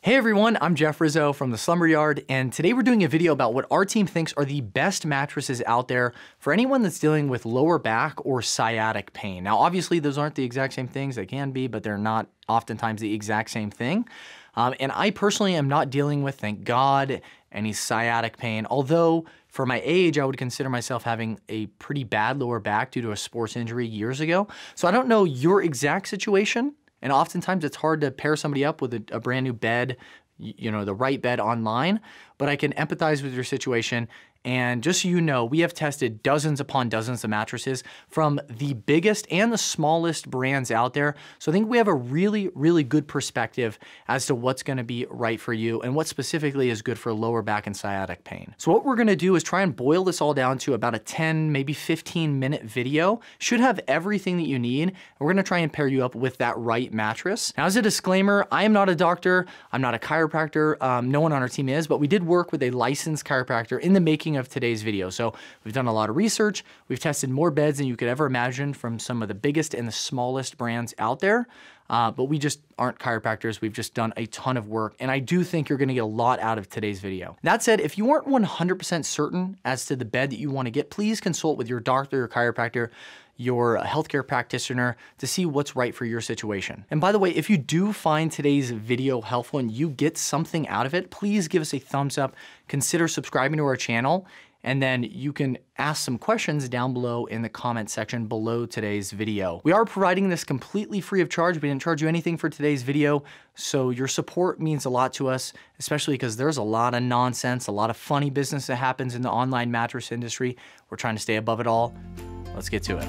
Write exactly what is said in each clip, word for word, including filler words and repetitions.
Hey everyone, I'm Jeff Rizzo from the Slumber Yard, and today we're doing a video about what our team thinks are the best mattresses out there for anyone that's dealing with lower back or sciatic pain. Now, obviously, those aren't the exact same things. They can be, but they're not oftentimes the exact same thing. Um, and I personally am not dealing with, thank God, any sciatic pain, although for my age, I would consider myself having a pretty bad lower back due to a sports injury years ago. So I don't know your exact situation. And oftentimes it's hard to pair somebody up with a, a brand new bed, you know, the right bed online, but I can empathize with your situation. And just so you know, we have tested dozens upon dozens of mattresses from the biggest and the smallest brands out there. So I think we have a really, really good perspective as to what's gonna be right for you and what specifically is good for lower back and sciatic pain. So what we're gonna do is try and boil this all down to about a ten, maybe fifteen minute video. Should have everything that you need. And we're gonna try and pair you up with that right mattress. Now, as a disclaimer, I am not a doctor, I'm not a chiropractor, um, no one on our team is, but we did work with a licensed chiropractor in the making of today's video. So we've done a lot of research. We've tested more beds than you could ever imagine from some of the biggest and the smallest brands out there. Uh, but we just aren't chiropractors. We've just done a ton of work. And I do think you're gonna get a lot out of today's video. That said, if you aren't one hundred percent certain as to the bed that you wanna get, please consult with your doctor, your chiropractor, your healthcare practitioner to see what's right for your situation. And by the way, if you do find today's video helpful and you get something out of it, please give us a thumbs up, consider subscribing to our channel, and then you can ask some questions down below in the comment section below today's video. We are providing this completely free of charge. We didn't charge you anything for today's video, so your support means a lot to us, especially because there's a lot of nonsense, a lot of funny business that happens in the online mattress industry. We're trying to stay above it all. Let's get to it.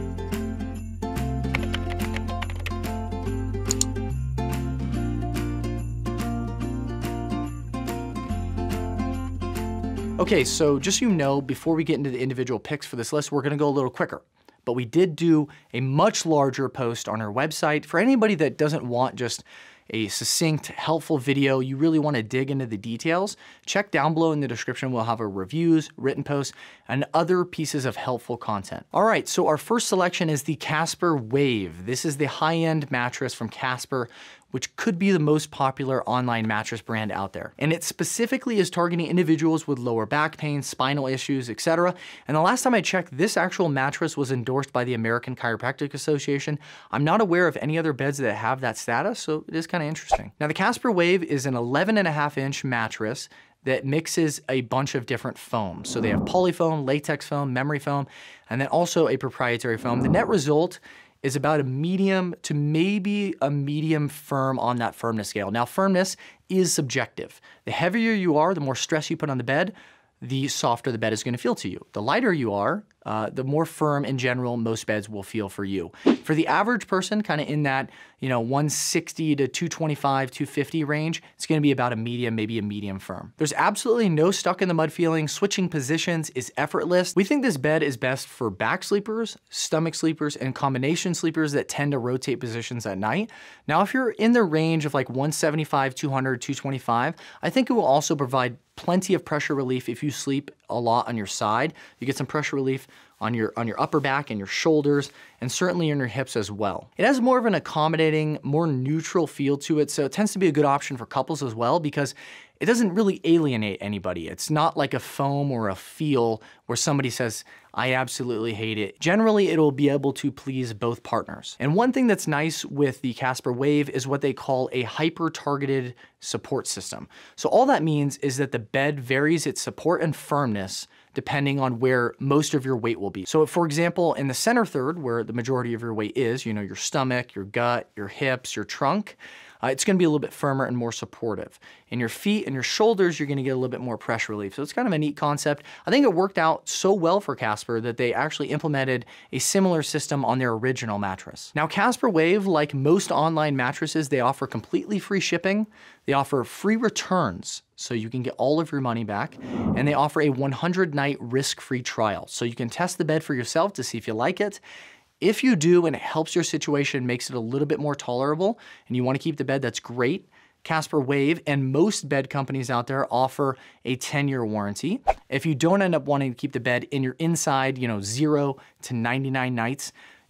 Okay, so just so you know, before we get into the individual picks for this list, we're gonna go a little quicker. But we did do a much larger post on our website. For anybody that doesn't want just a succinct, helpful video, you really wanna dig into the details, check down below in the description. We'll have our reviews, written posts, and other pieces of helpful content. All right, so our first selection is the Casper Wave. This is the high-end mattress from Casper, which could be the most popular online mattress brand out there. And it specifically is targeting individuals with lower back pain, spinal issues, et cetera. And the last time I checked, this actual mattress was endorsed by the American Chiropractic Association. I'm not aware of any other beds that have that status, so it is kind of interesting. Now, the Casper Wave is an eleven and a half inch mattress that mixes a bunch of different foams. So they have polyfoam, latex foam, memory foam, and then also a proprietary foam. The net result is about a medium to maybe a medium firm on that firmness scale. Now, firmness is subjective. The heavier you are, the more stress you put on the bed, the softer the bed is gonna feel to you. The lighter you are, uh, the more firm in general most beds will feel for you. For the average person, kind of in that, you know, one sixty to two twenty-five, two fifty range, it's gonna be about a medium, maybe a medium firm. There's absolutely no stuck in the mud feeling. Switching positions is effortless. We think this bed is best for back sleepers, stomach sleepers, and combination sleepers that tend to rotate positions at night. Now, if you're in the range of like one seventy-five, two hundred, two twenty-five, I think it will also provide plenty of pressure relief if you sleep a lot on your side. You get some pressure relief on your on your upper back and your shoulders, and certainly on your hips as well. It has more of an accommodating, more neutral feel to it, so it tends to be a good option for couples as well because it doesn't really alienate anybody. It's not like a foam or a feel where somebody says, I absolutely hate it. Generally, it'll be able to please both partners. And one thing that's nice with the Casper Wave is what they call a hyper-targeted support system. So all that means is that the bed varies its support and firmness depending on where most of your weight will be. So for example, in the center third, where the majority of your weight is, you know, your stomach, your gut, your hips, your trunk, Uh, it's gonna be a little bit firmer and more supportive. In your feet and your shoulders, you're gonna get a little bit more pressure relief. So it's kind of a neat concept. I think it worked out so well for Casper that they actually implemented a similar system on their original mattress. Now, Casper Wave, like most online mattresses, they offer completely free shipping. They offer free returns, so you can get all of your money back. And they offer a one hundred night risk-free trial. So you can test the bed for yourself to see if you like it. If you do and it helps your situation, makes it a little bit more tolerable, and you want to keep the bed, that's great. Casper Wave and most bed companies out there offer a ten year warranty. If you don't end up wanting to keep the bed in your inside, you know, zero to ninety-nine nights,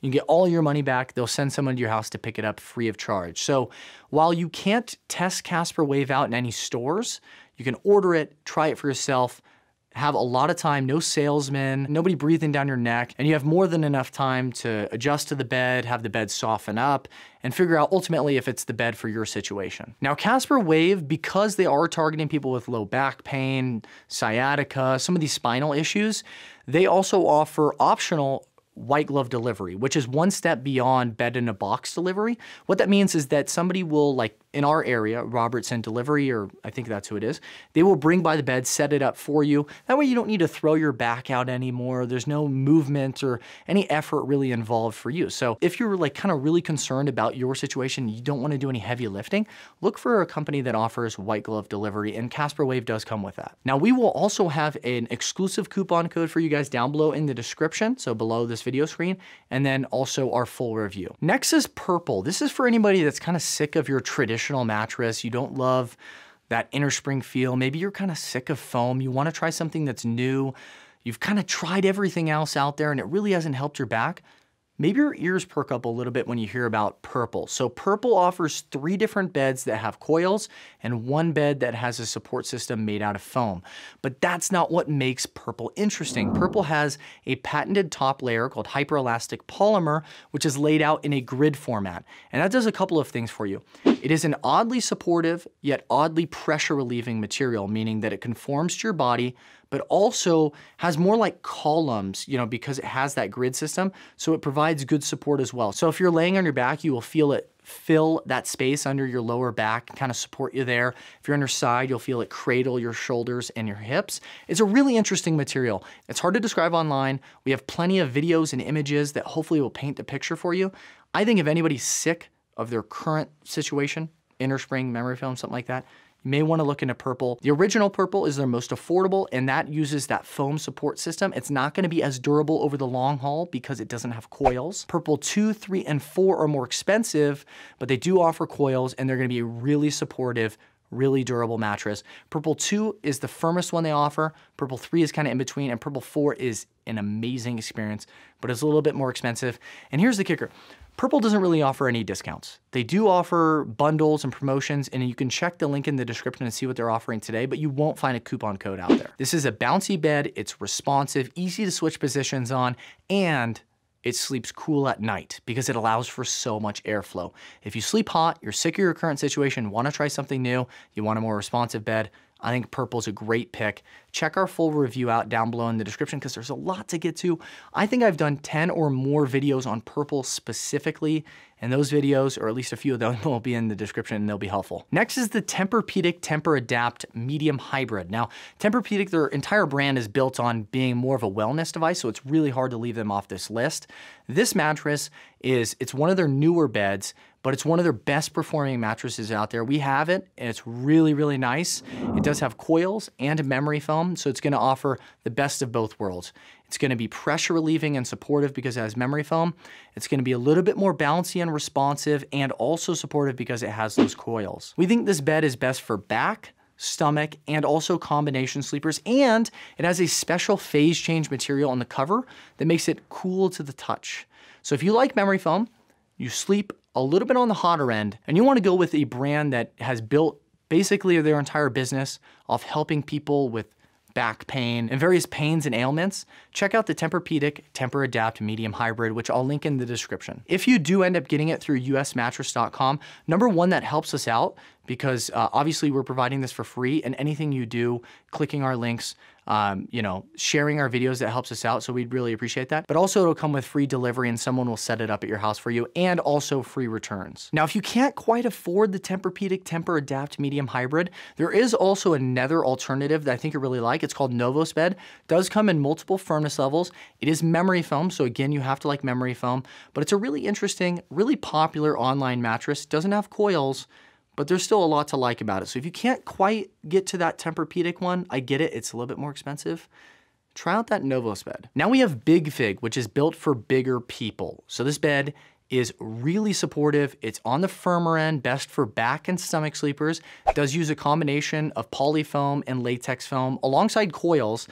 You can get all your money back. They'll send someone to your house to pick it up free of charge. So while you can't test Casper Wave out in any stores, you can order it, try it for yourself, have a lot of time, no salesman, nobody breathing down your neck, and you have more than enough time to adjust to the bed, have the bed soften up, and figure out ultimately if it's the bed for your situation. Now, Casper Wave, because they are targeting people with low back pain, sciatica, some of these spinal issues, they also offer optional white glove delivery, which is one step beyond bed in a box delivery. What that means is that somebody will, like in our area, Robertson Delivery, or I think that's who it is, they will bring by the bed, set it up for you. That way you don't need to throw your back out anymore. There's no movement or any effort really involved for you. So if you're like kind of really concerned about your situation, you don't want to do any heavy lifting, look for a company that offers white glove delivery, and Casper Wave does come with that. Now, we will also have an exclusive coupon code for you guys down below in the description, so below this video screen, and then also our full review. Next is Purple. This is for anybody that's kind of sick of your traditional mattress. You don't love that inner spring feel. Maybe you're kind of sick of foam. You want to try something that's new. You've kind of tried everything else out there and it really hasn't helped your back. Maybe your ears perk up a little bit when you hear about Purple. So Purple offers three different beds that have coils and one bed that has a support system made out of foam. But that's not what makes Purple interesting. Purple has a patented top layer called hyperelastic polymer, which is laid out in a grid format. And that does a couple of things for you. It is an oddly supportive, yet oddly pressure relieving material, meaning that it conforms to your body, but also has more like columns, you know, because it has that grid system. So it provides good support as well. So if you're laying on your back, you will feel it fill that space under your lower back, kind of support you there. If you're on your side, you'll feel it cradle your shoulders and your hips. It's a really interesting material. It's hard to describe online. We have plenty of videos and images that hopefully will paint the picture for you. I think if anybody's sick of their current situation, inner spring, memory foam, something like that, you may want to look into Purple. The original Purple is their most affordable, and that uses that foam support system. It's not going to be as durable over the long haul because it doesn't have coils. Purple two, three, and four are more expensive, but they do offer coils, and they're going to be a really supportive, really durable mattress. Purple two is the firmest one they offer. Purple three is kind of in between, and Purple four is an amazing experience, but it's a little bit more expensive. And here's the kicker. Purple doesn't really offer any discounts. They do offer bundles and promotions, and you can check the link in the description and see what they're offering today, but you won't find a coupon code out there. This is a bouncy bed, it's responsive, easy to switch positions on, and it sleeps cool at night because it allows for so much airflow. If you sleep hot, you're sick of your current situation, want to try something new, you want a more responsive bed, I think Purple's a great pick. Check our full review out down below in the description because there's a lot to get to. I think I've done ten or more videos on Purple specifically, and those videos, or at least a few of them, will be in the description and they'll be helpful. Next is the Tempur-Pedic Tempur-Adapt Medium Hybrid. Now, Tempur-Pedic, their entire brand is built on being more of a wellness device, so it's really hard to leave them off this list. This mattress is, it's one of their newer beds, but it's one of their best performing mattresses out there. We have it, and it's really, really nice. It does have coils and memory foam, so it's gonna offer the best of both worlds. It's gonna be pressure relieving and supportive because it has memory foam. It's gonna be a little bit more bouncy and responsive, and also supportive because it has those coils. We think this bed is best for back, stomach, and also combination sleepers, and it has a special phase change material on the cover that makes it cool to the touch. So if you like memory foam, you sleep a little bit on the hotter end, and you want to go with a brand that has built basically their entire business off helping people with back pain and various pains and ailments, check out the Tempur-Pedic Tempur-Adapt Medium Hybrid, which I'll link in the description. If you do end up getting it through U S mattress dot com, number one, that helps us out because uh, obviously we're providing this for free, and anything you do, clicking our links, um, you know, sharing our videos, that helps us out, so we'd really appreciate that. But also it'll come with free delivery and someone will set it up at your house for you, and also free returns. Now, if you can't quite afford the Tempur-Pedic Tempur-Adapt Medium Hybrid, there is also another alternative that I think you really like. It's called Novos Bed. It does come in multiple firmness levels. It is memory foam, so again, you have to like memory foam, but it's a really interesting, really popular online mattress. It doesn't have coils, but there's still a lot to like about it. So if you can't quite get to that Tempur-Pedic one, I get it, it's a little bit more expensive. Try out that Novos Bed. Now we have Big Fig, which is built for bigger people. So this bed is really supportive. It's on the firmer end, best for back and stomach sleepers. It does use a combination of polyfoam and latex foam alongside coils.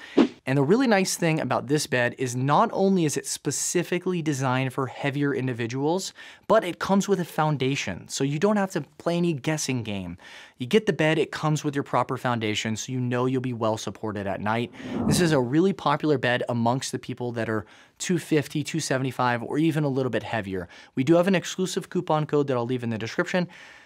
And the really nice thing about this bed is not only is it specifically designed for heavier individuals, but it comes with a foundation. So you don't have to play any guessing game. You get the bed, it comes with your proper foundation, so you know you'll be well supported at night. This is a really popular bed amongst the people that are two fifty, two seventy-five, or even a little bit heavier. We do have an exclusive coupon code that I'll leave in the description.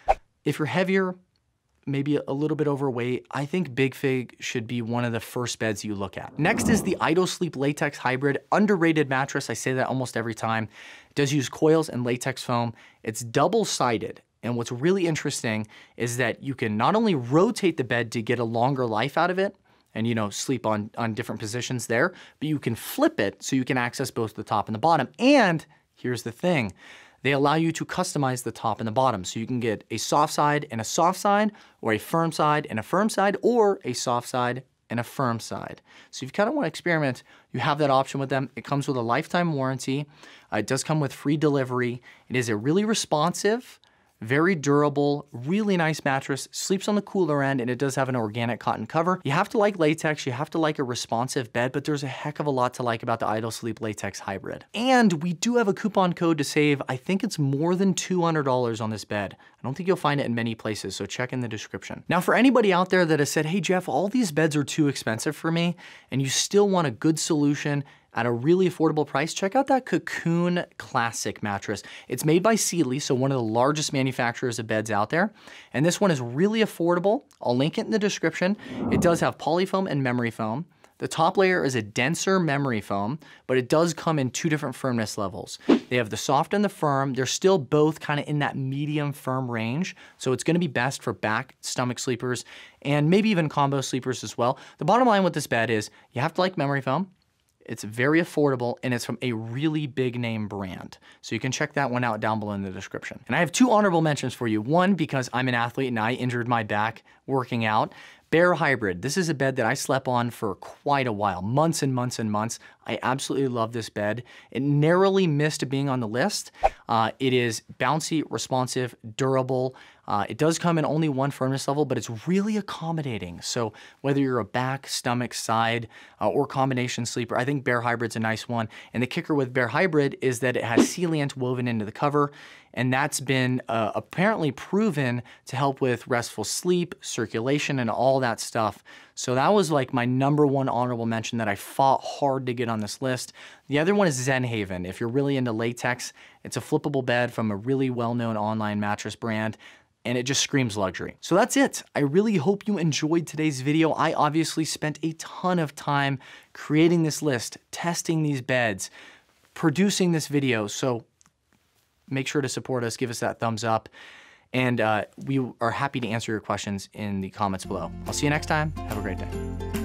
If you're heavier, maybe a little bit overweight, I think Big Fig should be one of the first beds you look at. Next is the Idle Sleep Latex Hybrid, underrated mattress. I say that almost every time. It does use coils and latex foam. It's double-sided. And what's really interesting is that you can not only rotate the bed to get a longer life out of it, and you know, sleep on, on different positions there, but you can flip it so you can access both the top and the bottom. And here's the thing, they allow you to customize the top and the bottom. So you can get a soft side and a soft side, or a firm side and a firm side, or a soft side and a firm side. So if you kind of want to experiment, you have that option with them. It comes with a lifetime warranty. Uh, it does come with free delivery. It is a really responsive, very durable, really nice mattress, sleeps on the cooler end, and it does have an organic cotton cover. You have to like latex, you have to like a responsive bed, but there's a heck of a lot to like about the Idle Sleep Latex Hybrid. And we do have a coupon code to save, I think it's more than two hundred dollars on this bed. I don't think you'll find it in many places, so check in the description. Now for anybody out there that has said, hey Jeff, all these beds are too expensive for me, and you still want a good solution at a really affordable price, check out that Cocoon Classic mattress. It's made by Sealy, so one of the largest manufacturers of beds out there. And this one is really affordable. I'll link it in the description. It does have polyfoam and memory foam. The top layer is a denser memory foam, but it does come in two different firmness levels. They have the soft and the firm. They're still both kind of in that medium firm range. So it's gonna be best for back, stomach sleepers, and maybe even combo sleepers as well. The bottom line with this bed is you have to like memory foam. It's very affordable, and it's from a really big name brand. So you can check that one out down below in the description. And I have two honorable mentions for you. One, because I'm an athlete and I injured my back working out. Bear Hybrid. This is a bed that I slept on for quite a while, months and months and months. I absolutely love this bed. It narrowly missed being on the list. Uh, it is bouncy, responsive, durable. Uh, it does come in only one firmness level, but it's really accommodating. So whether you're a back, stomach, side, uh, or combination sleeper, I think Bear Hybrid's a nice one. And the kicker with Bear Hybrid is that it has sealant woven into the cover, and that's been uh, apparently proven to help with restful sleep, circulation, and all that stuff. So that was like my number one honorable mention that I fought hard to get on this list. The other one is Zen Haven. If you're really into latex, it's a flippable bed from a really well-known online mattress brand, and it just screams luxury. So that's it. I really hope you enjoyed today's video. I obviously spent a ton of time creating this list, testing these beds, producing this video. So make sure to support us, give us that thumbs up, and uh, we are happy to answer your questions in the comments below. I'll see you next time. Have a great day.